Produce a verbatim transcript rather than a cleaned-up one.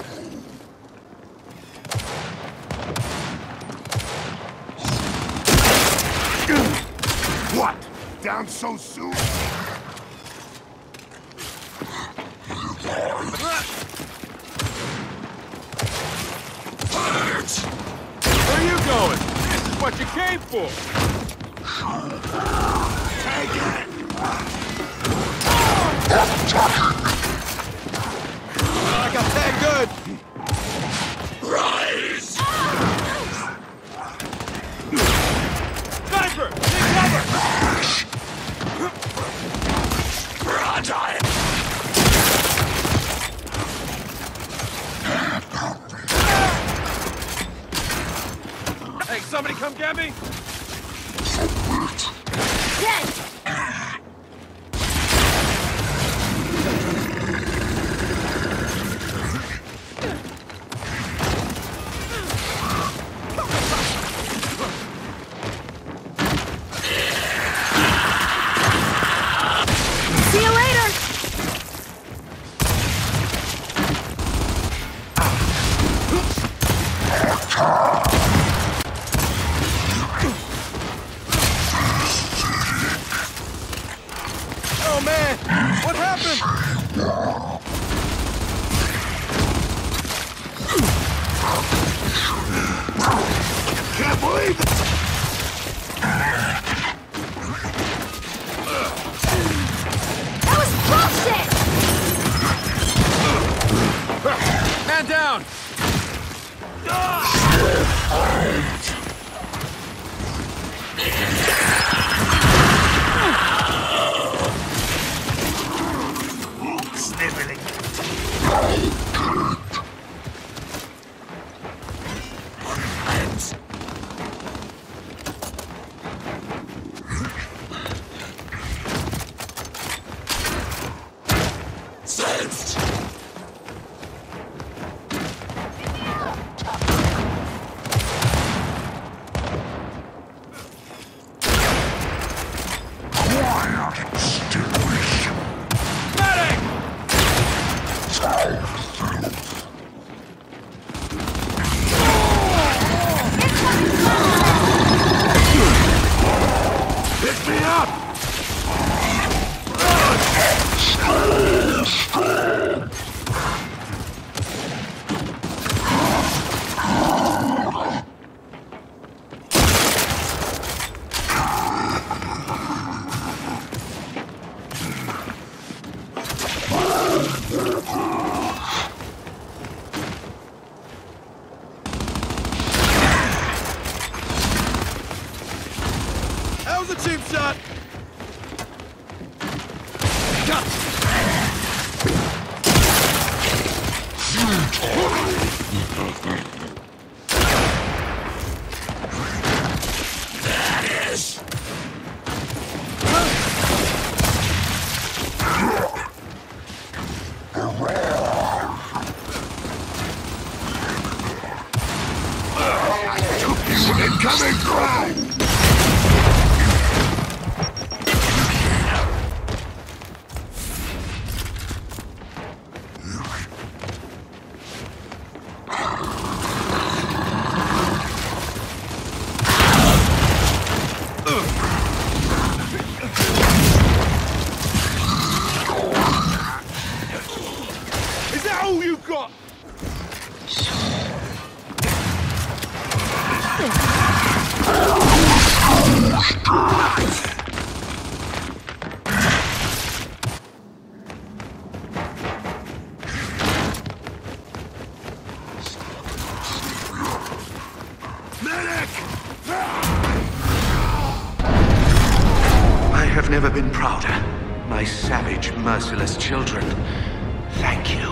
What? Down so soon? Where are you going? This is what you came for! Take it! I got that good! Rise! Sniper! Take cover! Fragile! Hey, somebody come get me! Dead! See you later! Oh man! What happened? Can't believe it! That was bullshit! Man down! Sniveling. Hands. Sensed. Quiet, stillness. Medic! Pick me up! That was a cheap shot! That is. Incoming ground! Is that all you got? Medic! I have never been prouder. My savage, merciless children. Thank you.